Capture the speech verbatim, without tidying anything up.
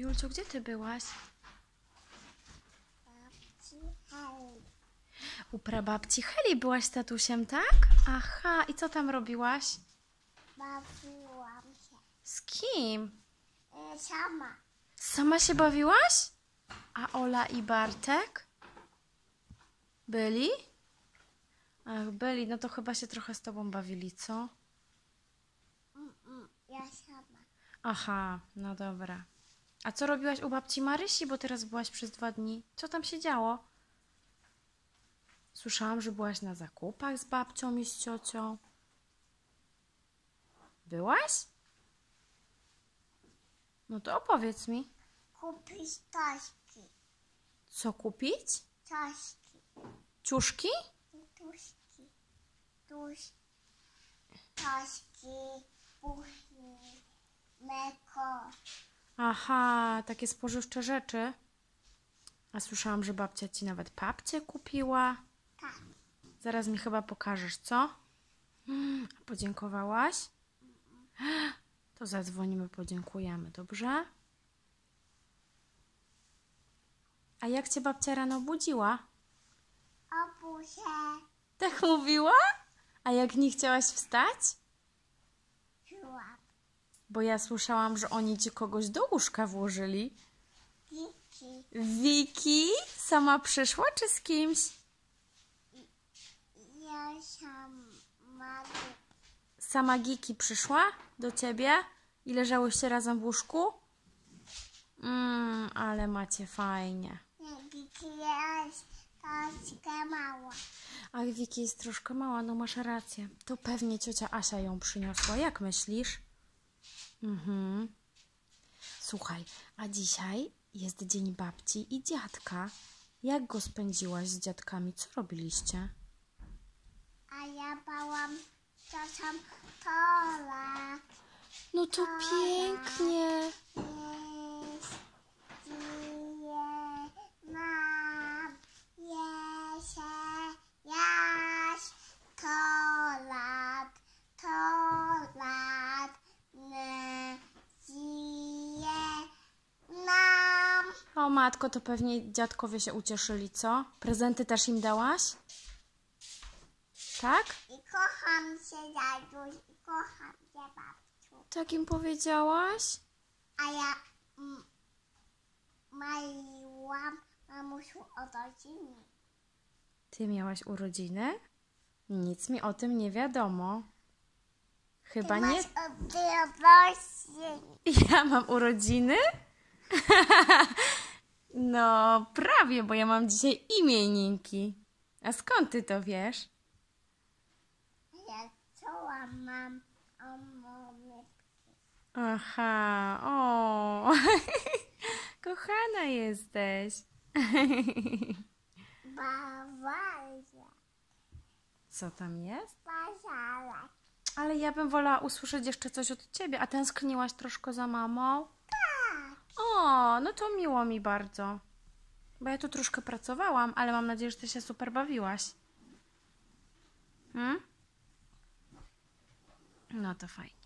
Julciu, gdzie ty byłaś? Babci Heli. U prababci Heli byłaś z tatusiem, tak? Aha, i co tam robiłaś? Bawiłam się. Z kim? E, sama. Sama się bawiłaś? A Ola i Bartek? Byli? Ach, byli, no to chyba się trochę z tobą bawili, co? Mm, mm, ja sama. Aha, no dobra. A co robiłaś u babci Marysi, bo teraz byłaś przez dwa dni? Co tam się działo? Słyszałam, że byłaś na zakupach z babcią i z ciocią. Byłaś? No to opowiedz mi. Kupić tośki. Co kupić? Tośki. Ciuszki? Tuśki. Tuś. Tośki. Puchni. Mleko. Aha, takie spożywcze rzeczy. A słyszałam, że babcia ci nawet papcie kupiła. Tak. Zaraz mi chyba pokażesz, co? Mm, a podziękowałaś? To zadzwonimy, podziękujemy, dobrze? A jak cię babcia rano budziła? Opusie. Tak mówiła? A jak nie chciałaś wstać? Czułam. Bo ja słyszałam, że oni ci kogoś do łóżka włożyli. Kiki. Wiki? Sama przyszła czy z kimś? Ja sama. Sama Giki przyszła do ciebie i leżałyście razem w łóżku? Mmm, ale macie fajnie. Nie, Kiki jest troszkę mała. Ach, Wiki jest troszkę mała, no masz rację. To pewnie ciocia Asia ją przyniosła. Jak myślisz? Mhm. Słuchaj, a dzisiaj jest dzień babci i dziadka. Jak go spędziłaś z dziadkami? Co robiliście? A ja bałam czasem tola. No to pięknie. Jest, dzieje nam, jesie, jaś, to lat, to lat, ne, dzieje nam. O matko, to pewnie dziadkowie się ucieszyli, co? Prezenty też im dałaś? Tak? I kocham się, dziaduś, i kocham cię, babciu. Tak im powiedziałaś? A ja mm, maliłam mamusiu o rodzinie. Ty miałaś urodziny? Nic mi o tym nie wiadomo. Chyba Ty nie. masz odrośnie. Ja mam urodziny? No, prawie, bo ja mam dzisiaj imieninki. A skąd ty to wiesz? Ja czoła mam o mamy. Aha, o. Kochana jesteś. Bawalia. Co tam jest? Bawalia. Ale ja bym wolała usłyszeć jeszcze coś od ciebie. A tęskniłaś troszkę za mamą? Tak. O, no to miło mi bardzo. Bo ja tu troszkę pracowałam, ale mam nadzieję, że ty się super bawiłaś. Hmm? No to fajnie.